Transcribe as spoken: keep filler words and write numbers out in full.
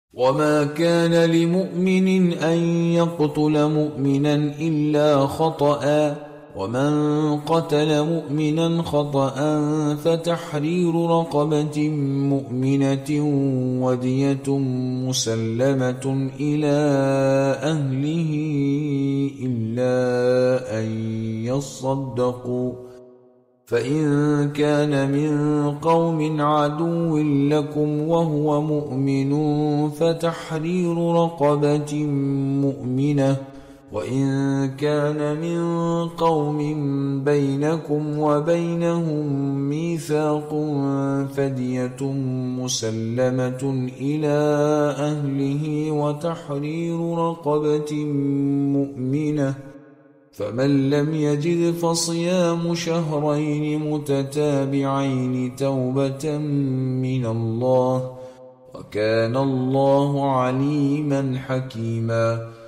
وما كان لمؤمن أن يقتل مؤمنا إلا خطأ، ومن قتل مؤمنا خطأ فتحرير رقبة مؤمنة ودية مسلمة إلى أهله إلا أن يصدقوا، فإن كان من قوم عدو لكم وهو مؤمن فتحرير رقبة مؤمنة، وإن كان من قوم بينكم وبينهم ميثاق فدية مسلمة إلى أهله وتحرير رقبة مؤمنة، فمن لم يجد فصيام شهرين متتابعين توبة من الله، وكان الله عليما حكيما.